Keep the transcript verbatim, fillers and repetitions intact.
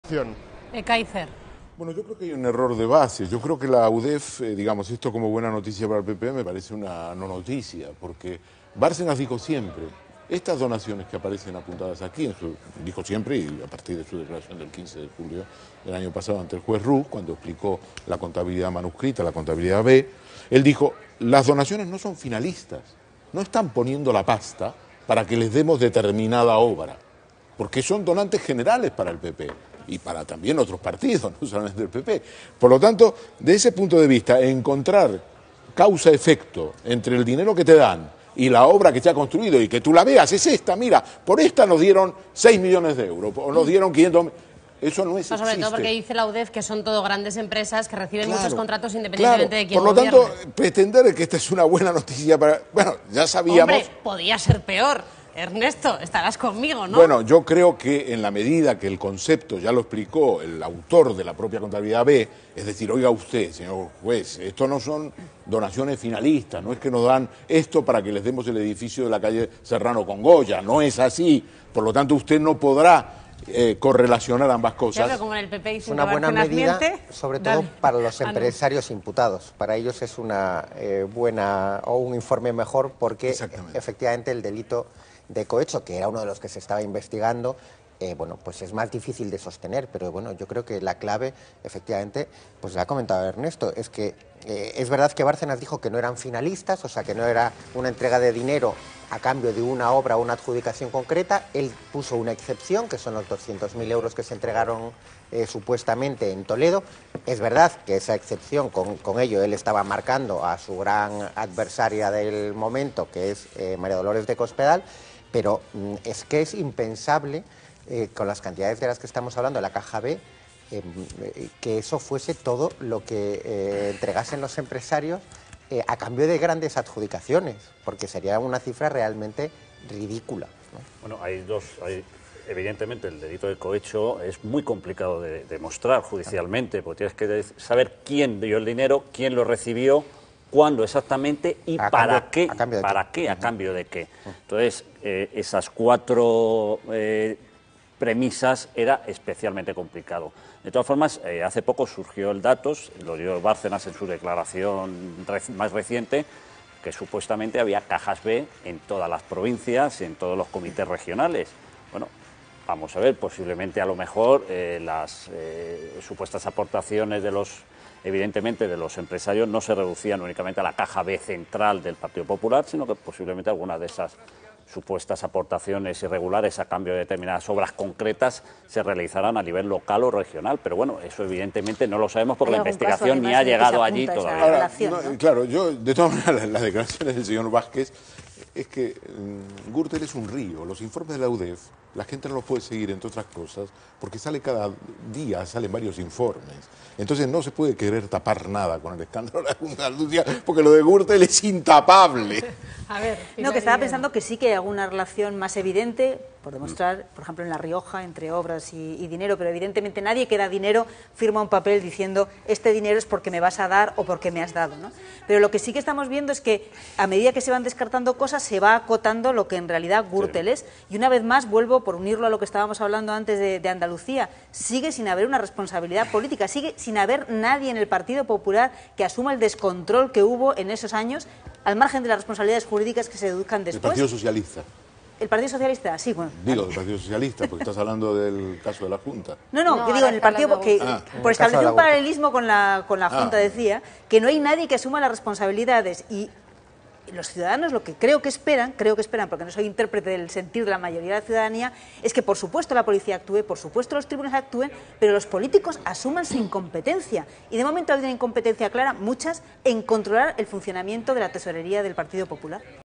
Eh, Kaiser. Bueno, yo creo que hay un error de base. Yo creo que la U D E F, eh, digamos, esto como buena noticia para el P P me parece una no noticia, porque Bárcenas dijo siempre, estas donaciones que aparecen apuntadas aquí, en su, dijo siempre, y a partir de su declaración del quince de julio del año pasado ante el juez Ruz, cuando explicó la contabilidad manuscrita, la contabilidad B, él dijo, las donaciones no son finalistas, no están poniendo la pasta para que les demos determinada obra, porque son donantes generales para el P P y para también otros partidos, no solamente el P P. Por lo tanto, de ese punto de vista, encontrar causa-efecto entre el dinero que te dan y la obra que se ha construido y que tú la veas, es esta, mira, por esta nos dieron seis millones de euros, o nos dieron quinientos. Eso no es no, sobre todo porque dice la U D E F que son todo grandes empresas que reciben claro, muchos contratos independientemente claro. de quién Por lo gobierne. tanto, pretender que esta es una buena noticia para... Bueno, ya sabíamos... Hombre, podía ser peor. Ernesto, estarás conmigo, ¿no? Bueno, yo creo que en la medida que el concepto, ya lo explicó el autor de la propia contabilidad B, es decir, oiga usted, señor juez, esto no son donaciones finalistas, no es que nos dan esto para que les demos el edificio de la calle Serrano con Goya, no es así. Por lo tanto, usted no podrá eh, correlacionar ambas cosas. Claro, como en el P P y es una buena medida, miente, sobre todo dale. para los Ah, no. empresarios imputados. Para ellos es una eh, buena o un informe mejor porque efectivamente el delito de cohecho, que era uno de los que se estaba investigando, eh, bueno, pues es más difícil de sostener, pero bueno, yo creo que la clave, efectivamente, pues la ha comentado Ernesto, es que eh, es verdad que Bárcenas dijo que no eran finalistas, o sea, que no era una entrega de dinero a cambio de una obra o una adjudicación concreta. Él puso una excepción, que son los doscientos mil euros que se entregaron eh, supuestamente en Toledo. Es verdad que esa excepción, con, con ello él estaba marcando a su gran adversaria del momento, que es eh, María Dolores de Cospedal, pero mm, es que es impensable, eh, con las cantidades de las que estamos hablando, la caja B, eh, que eso fuese todo lo que eh, entregasen los empresarios eh, a cambio de grandes adjudicaciones, porque sería una cifra realmente ridícula, ¿no? Bueno, hay dos... Hay... Evidentemente, el delito de cohecho es muy complicado de demostrar judicialmente, porque tienes que saber quién dio el dinero, quién lo recibió, cuándo exactamente y a para cambio, qué, a cambio de para qué, qué, a cambio de qué. Entonces, eh, esas cuatro eh, premisas era especialmente complicado. De todas formas, eh, hace poco surgió el datos, lo dio Bárcenas en su declaración más reciente, que supuestamente había cajas B en todas las provincias, en todos los comités regionales. Bueno, vamos a ver, posiblemente a lo mejor eh, las eh, supuestas aportaciones de los, evidentemente, de los empresarios no se reducían únicamente a la caja B central del Partido Popular, sino que posiblemente algunas de esas supuestas aportaciones irregulares a cambio de determinadas obras concretas se realizaran a nivel local o regional. Pero bueno, eso evidentemente no lo sabemos porque la investigación ni ha llegado allí todavía. Ahora, no, claro, yo, de todas maneras, las, las declaraciones del señor Vázquez es que um, Gürtel es un río. Los informes de la U D E F, la gente no los puede seguir, entre otras cosas, porque sale cada día, salen varios informes. Entonces no se puede querer tapar nada con el escándalo de la Junta de Andalucía, porque lo de Gürtel es intapable. A ver, no, que estaba pensando que sí que hay alguna relación más evidente, por demostrar, por ejemplo, en La Rioja, entre obras y, y dinero, pero evidentemente nadie que da dinero firma un papel diciendo este dinero es porque me vas a dar o porque me has dado, ¿no? Pero lo que sí que estamos viendo es que a medida que se van descartando cosas, se va acotando lo que en realidad Gürtel es. Y una vez más, vuelvo, por unirlo a lo que estábamos hablando antes de, de Andalucía, sigue sin haber una responsabilidad política, sigue sin haber nadie en el Partido Popular que asuma el descontrol que hubo en esos años, al margen de las responsabilidades jurídicas que se deduzcan después. El Partido Socialista. ¿El Partido Socialista? Sí, bueno. Digo, del Partido Socialista, porque estás hablando del caso de la Junta. No, no, no que digo, en el Partido, que ah, por establecer un paralelismo con la, con la ah. Junta, decía, que no hay nadie que asuma las responsabilidades y los ciudadanos lo que creo que esperan, creo que esperan, porque no soy intérprete del sentir de la mayoría de la ciudadanía, es que por supuesto la policía actúe, por supuesto los tribunales actúen, pero los políticos asuman su incompetencia. Y de momento hay una incompetencia clara, muchas, en controlar el funcionamiento de la tesorería del Partido Popular.